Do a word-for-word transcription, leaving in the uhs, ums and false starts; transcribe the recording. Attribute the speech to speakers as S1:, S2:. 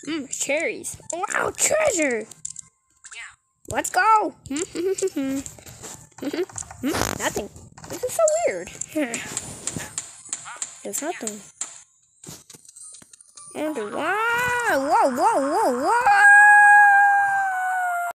S1: Mmm, cherries. Wow, treasure! Let's go! Nothing. This is so weird. There's nothing. And wow! Whoa, whoa, whoa, whoa!